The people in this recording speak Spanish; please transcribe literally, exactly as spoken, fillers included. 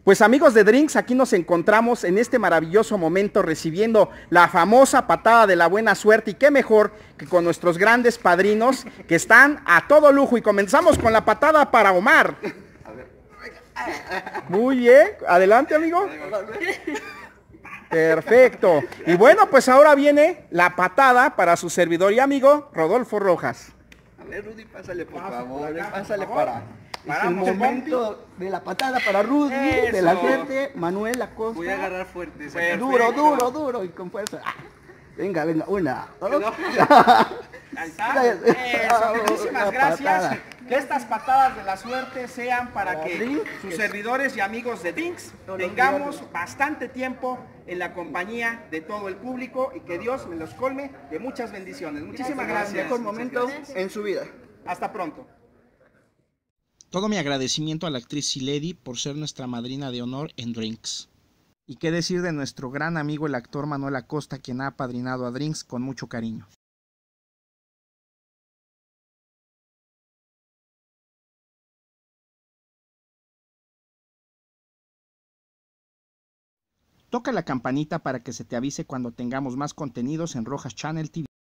Pues amigos de Drinks, aquí nos encontramos en este maravilloso momento recibiendo la famosa patada de la buena suerte, y qué mejor que con nuestros grandes padrinos que están a todo lujo. Y comenzamos con la patada para Omar. Muy bien, adelante amigo. Perfecto. Y bueno, pues ahora viene la patada para su servidor y amigo Rodolfo Rojas. A ver, Rudy, pásale por Pasa favor, por acá, pásale por favor. para... Es el Paramos, momento de la patada para Rudy, Eso. de la suerte, Manuel Acosta. Voy a agarrar fuerte. Perfecto. Duro, duro, duro y con fuerza. Ah, venga, venga, una, dos. Ahí está. Eso, muchísimas Una gracias. patada. Que estas patadas de la suerte sean para Para que Drinks. sus servidores y amigos de Drinks No, no, tengamos no, no. bastante tiempo en la compañía de todo el público y que Dios me los colme de muchas bendiciones. Muchísimas El gracias. mejor momento en su vida. Hasta pronto. Todo mi agradecimiento a la actriz Siledi por ser nuestra madrina de honor en Drinks. Y qué decir de nuestro gran amigo el actor Manuel Acosta, quien ha apadrinado a Drinks con mucho cariño. Toca la campanita para que se te avise cuando tengamos más contenidos en Rojas Channel T V.